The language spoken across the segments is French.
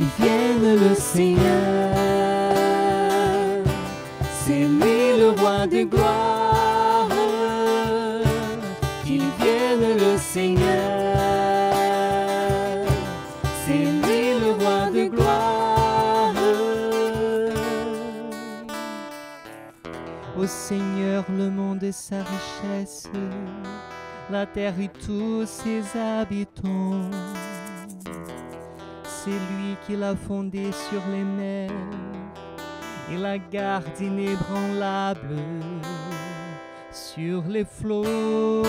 vienne le Seigneur. C'est lui le roi de gloire. Qu'il vienne le Seigneur. C'est lui le roi de gloire. Ô Seigneur, le monde et sa richesse, la terre et tous ses habitants. C'est lui qui l'a fondé sur les mers et la garde inébranlable sur les flots.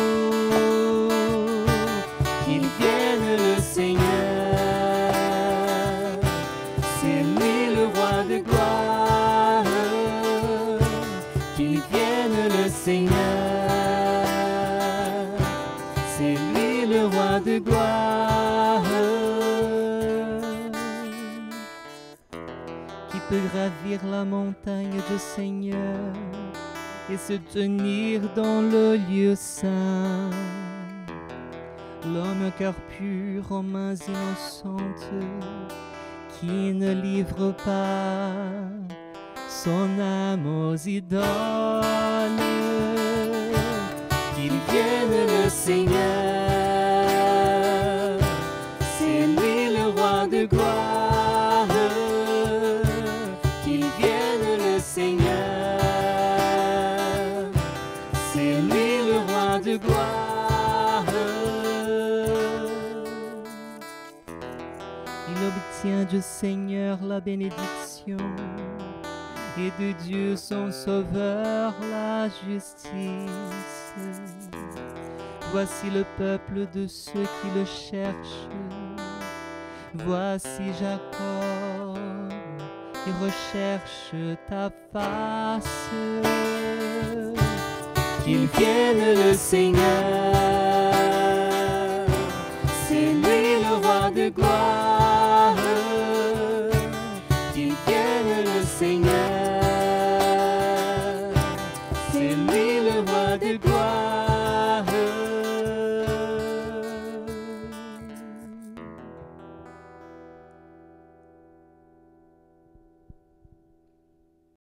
Qu'il vienne le Seigneur, c'est lui le roi de gloire. Qu'il vienne le Seigneur, c'est lui le roi de gloire. Qui peut gravir la montagne du Seigneur et se tenir dans le lieu saint? L'homme au cœur pur, aux mains innocentes, qui ne livre pas son âme aux idoles. Qu'il vienne le Seigneur, c'est lui le roi de gloire. Qu'il vienne le Seigneur, c'est lui le roi de gloire. Il obtient du Seigneur la bénédiction et de Dieu son sauveur la justice. Voici le peuple de ceux qui le cherchent. Voici Jacob qui recherche ta face. Qu'il vienne le Seigneur, c'est lui le roi de gloire. Qu'il vienne le Seigneur, c'est lui le roi de gloire.